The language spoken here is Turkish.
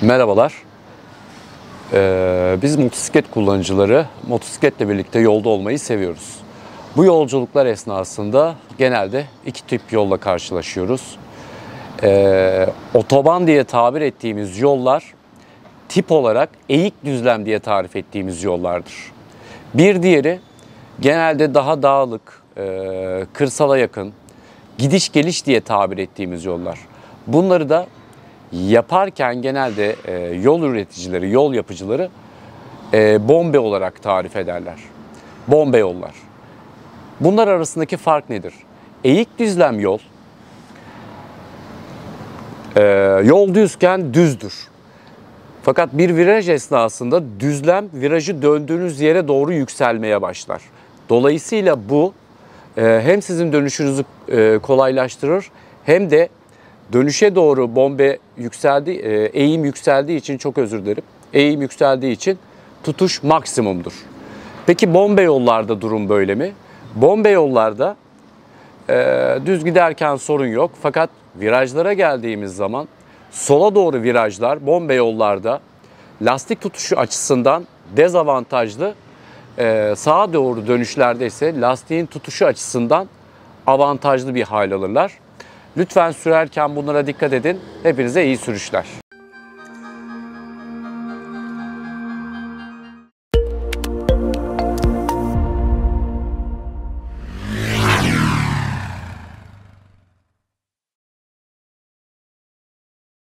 Merhabalar. Biz motosiklet kullanıcıları motosikletle birlikte yolda olmayı seviyoruz. Bu yolculuklar esnasında genelde iki tip yolla karşılaşıyoruz. Otoban diye tabir ettiğimiz yollar tip olarak eğik düzlem diye tarif ettiğimiz yollardır. Bir diğeri genelde daha dağlık, kırsala yakın, gidiş geliş diye tabir ettiğimiz yollar. Bunları da yaparken genelde yol üreticileri, yol yapıcıları bombe olarak tarif ederler. Bombe yollar. Bunlar arasındaki fark nedir? Eğik düzlem yol, yol düzken düzdür. Fakat bir viraj esnasında düzlem virajı döndüğünüz yere doğru yükselmeye başlar. Dolayısıyla bu hem sizin dönüşünüzü kolaylaştırır hem de dönüşe doğru bombe eğim yükseldiği için çok özür dilerim. Eğim yükseldiği için tutuş maksimumdur. Peki bombe yollarda durum böyle mi? Bombe yollarda düz giderken sorun yok. Fakat virajlara geldiğimiz zaman sola doğru virajlar bombe yollarda lastik tutuşu açısından dezavantajlı. Sağa doğru dönüşlerde ise lastiğin tutuşu açısından avantajlı bir hal alırlar. Lütfen sürerken bunlara dikkat edin. Hepinize iyi sürüşler.